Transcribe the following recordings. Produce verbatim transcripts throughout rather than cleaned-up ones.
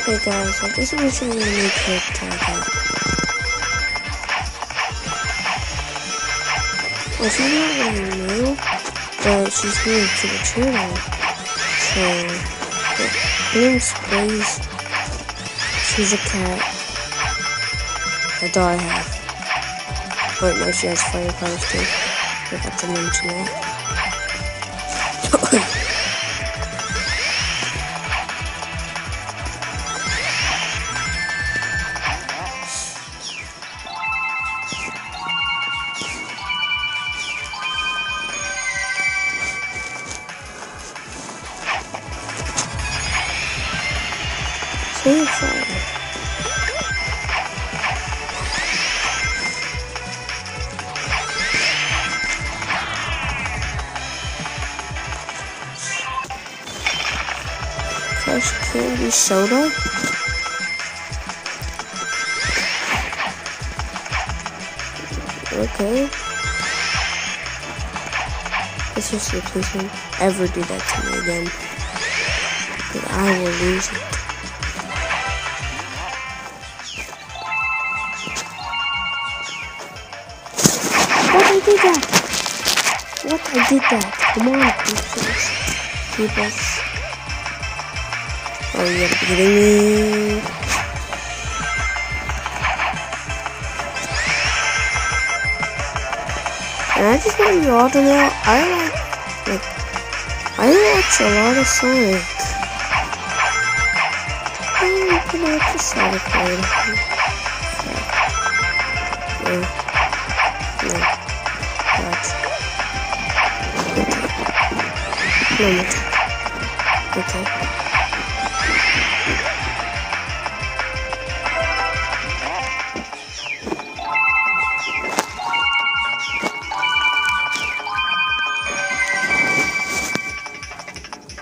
Hey guys, I just want to show you a new character I got. Well, she's not really new, but she's new to the channel. So, yeah, her name's Blaze. She's a cat. A dog I have. Wait, no, she has fire powers too. I forgot to mention that. Fire. Crush candy soda. Okay. Let's just see if he can ever do that to me again. But I will lose it. I did that! What? I did that! Come on, please. Keep us. Oh, you gotta be kidding me. And I just want you all to know, I like, like, I watch a lot of Sonic. I'm gonna watch the Sonic one. Yeah. Yeah. No more. Okay.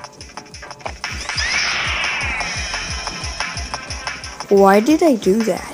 Why did I do that?